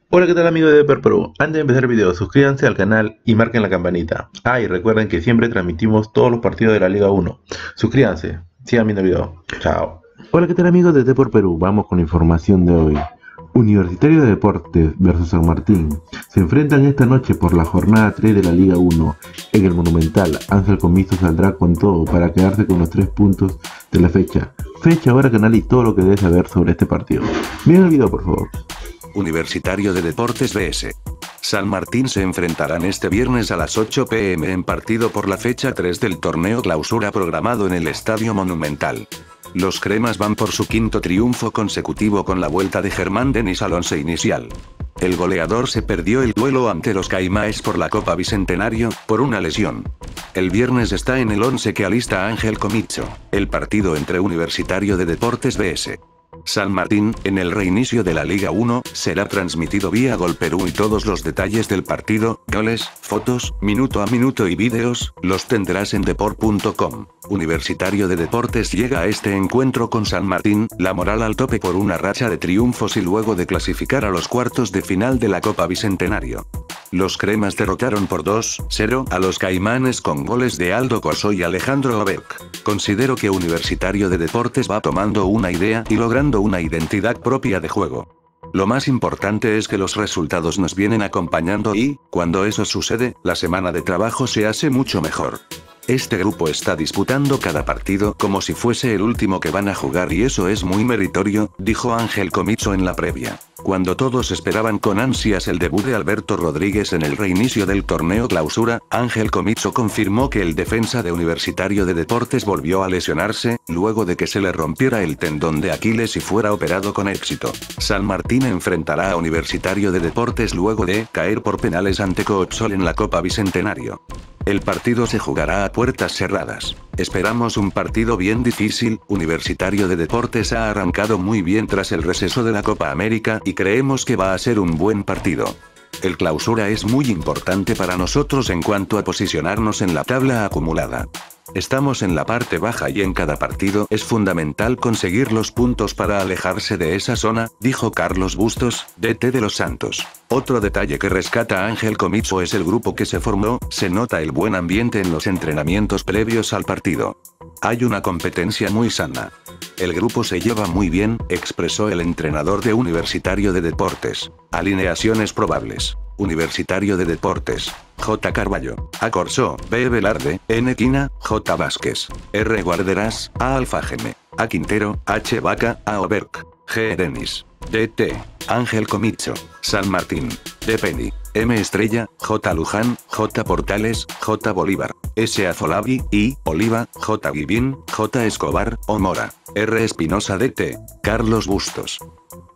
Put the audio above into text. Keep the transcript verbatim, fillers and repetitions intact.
Hola, ¿qué tal amigos de Deper Perú? Antes de empezar el video, suscríbanse al canal y marquen la campanita. Ah, y recuerden que siempre transmitimos todos los partidos de la Liga uno. Suscríbanse, sigan viendo el video. Chao. Hola, ¿qué tal amigos de Deper Perú? Vamos con la información de hoy. Universitario de Deportes versus San Martín se enfrentan esta noche por la jornada tres de la Liga uno. En el Monumental, Ángel Comiso saldrá con todo para quedarse con los tres puntos de la fecha. Fecha, hora, canal y todo lo que debes saber sobre este partido. Miren el video, por favor. Universitario de Deportes vs San Martín se enfrentarán este viernes a las ocho pe eme en partido por la fecha tres del torneo clausura programado en el Estadio Monumental. Los cremas van por su quinto triunfo consecutivo con la vuelta de Germán Denis al once inicial. El goleador se perdió el duelo ante los Caimaes por la Copa Bicentenario, por una lesión. El viernes está en el once que alista Ángel Comiso. El partido entre Universitario de Deportes vs San Martín, en el reinicio de la Liga uno, será transmitido vía Gol Perú y todos los detalles del partido, goles, fotos, minuto a minuto y vídeos, los tendrás en deport punto com. Universitario de Deportes llega a este encuentro con San Martín, la moral al tope por una racha de triunfos y luego de clasificar a los cuartos de final de la Copa Bicentenario. Los cremas derrotaron por dos cero a los Caimanes con goles de Aldo Corso y Alejandro Oberc. Considero que Universitario de Deportes va tomando una idea y logrando una identidad propia de juego. Lo más importante es que los resultados nos vienen acompañando y, cuando eso sucede, la semana de trabajo se hace mucho mejor. Este grupo está disputando cada partido como si fuese el último que van a jugar y eso es muy meritorio, dijo Ángel Comiso en la previa. Cuando todos esperaban con ansias el debut de Alberto Rodríguez en el reinicio del torneo clausura, Ángel Comiso confirmó que el defensa de Universitario de Deportes volvió a lesionarse, luego de que se le rompiera el tendón de Aquiles y fuera operado con éxito. San Martín enfrentará a Universitario de Deportes luego de caer por penales ante Coopsol en la Copa Bicentenario. El partido se jugará a puertas cerradas. Esperamos un partido bien difícil. Universitario de Deportes ha arrancado muy bien tras el receso de la Copa América y creemos que va a ser un buen partido. El clausura es muy importante para nosotros en cuanto a posicionarnos en la tabla acumulada. Estamos en la parte baja y en cada partido es fundamental conseguir los puntos para alejarse de esa zona, dijo Carlos Bustos, D T de los Santos. Otro detalle que rescata Ángel Comiso es el grupo que se formó, se nota el buen ambiente en los entrenamientos previos al partido. Hay una competencia muy sana. El grupo se lleva muy bien, expresó el entrenador de Universitario de Deportes. Alineaciones probables. Universitario de Deportes. J. Carballo. A. Corso. B. Velarde. N. Quina. J. Vázquez. R. Guarderas. A. Alfageme. A. Quintero. H. Vaca. A. Oberc. G. Denis. D T. Ángel Comiso. San Martín. D. Penny. M. Estrella. J. Luján. J. Portales. J. Bolívar. S. Azolavi. I. Oliva. J. Guivín. J. Escobar. O. Mora. R. Espinosa. D T. Carlos Bustos.